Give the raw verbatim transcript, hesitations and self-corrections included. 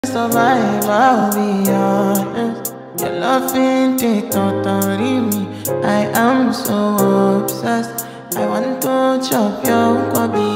Survive, I'll be honest. Your loving they totally me. I am so obsessed. I want to chop your kwabi.